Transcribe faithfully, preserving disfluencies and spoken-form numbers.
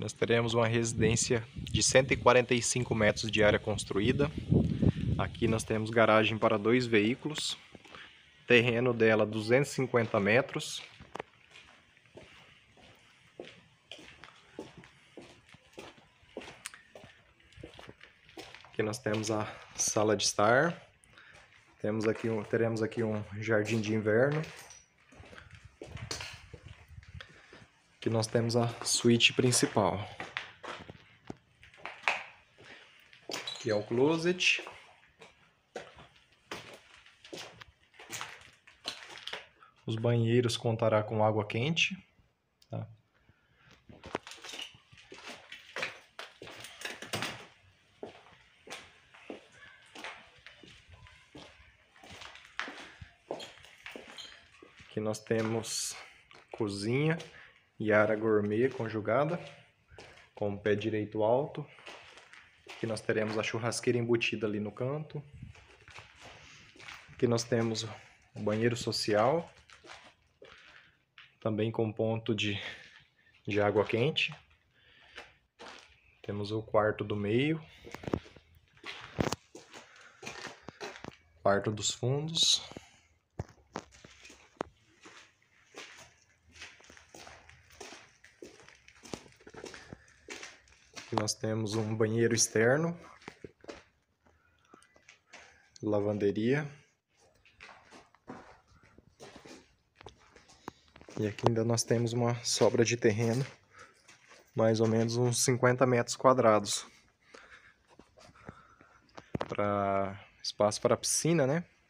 Nós teremos uma residência de cento e quarenta e cinco metros de área construída. Aqui nós temos garagem para dois veículos. Terreno dela duzentos e cinquenta metros. Aqui nós temos a sala de estar. Temos aqui um, teremos aqui um jardim de inverno. Aqui nós temos a suíte principal. Aqui é o closet. Os banheiros contará com água quente. Tá? Aqui nós temos cozinha e área gourmet conjugada, com o pé direito alto. Aqui nós teremos a churrasqueira embutida ali no canto. Aqui nós temos o banheiro social, também com ponto de, de água quente. Temos o quarto do meio, quarto dos fundos. Aqui nós temos um banheiro externo, lavanderia. E aqui ainda nós temos uma sobra de terreno, mais ou menos uns cinquenta metros quadrados. Para espaço para piscina, né?